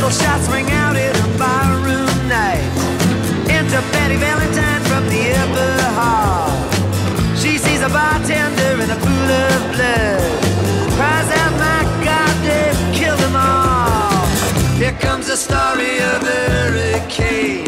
little shots ring out in a barroom night. Enter Betty Valentine from the upper hall. She sees a bartender in a pool of blood, cries out, my God, they've killed them all. Here comes the story of the hurricane.